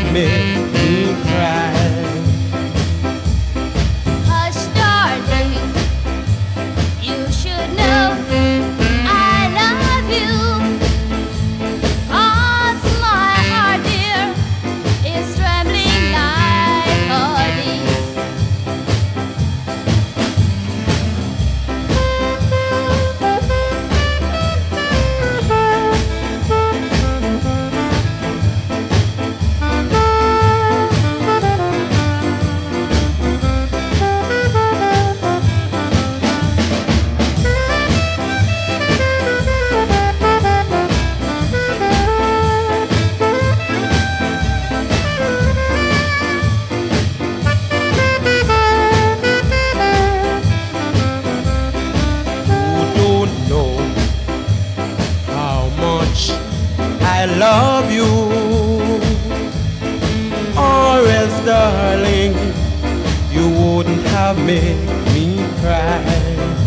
make me cry. Hush, darling, you should know I love you. 'Cause my heart, dear, is trembling like a leaf. I love you, or else, darling, you wouldn't have made me cry.